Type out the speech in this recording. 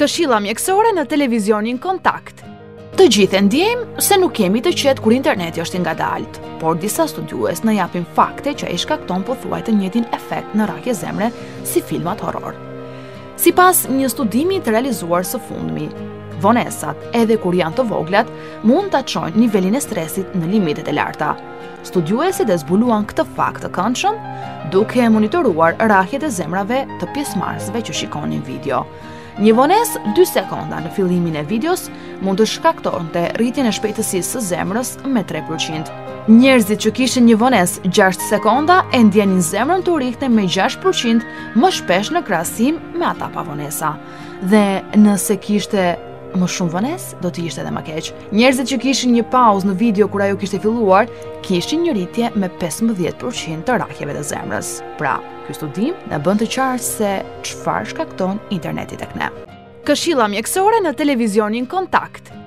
Këshilla mjekësore në televizionin Kontakt. Të gjithë e ndjejmë se nuk kemi të qetë kur interneti është ngadalt, por disa studiues në japin fakte që ai shkakton pothuaj të njëjtin efekt në rakje zemre si filmat horror. Sipas një studimi të realizuar së fundmi, vonesat, edhe kur janë të voglat, mund ta çojnë nivelin e stresit në limitet e larta. Studiuesit e zbuluan këtë fakt të këndshëm duke monitoruar rrahjet e zemrave të pjesëmarrësve që shikonin video. Një vonesë 2 sekonda në fillimin e videos mund të shkaktonte rritjen e shpejtësisë së zemrës me 3%. Njerëzit që kishin një vonesë 6 sekonda e ndjenin zemrën të rrihte me 6% më shpesh në krahasim me ata pa vonesa. Dhe nëse kishte më shumë vonesë, do të ishte edhe më keq. Njerëzit që kishin një pauzë në video kur ajo kishte filluar, kishin një rritje me 15% të rrahjeve të zemrës. Pra, ky studim na bën të qartë se çfarë shkakton interneti tek ne. Këshilla mjekësore në televizionin Kontakt.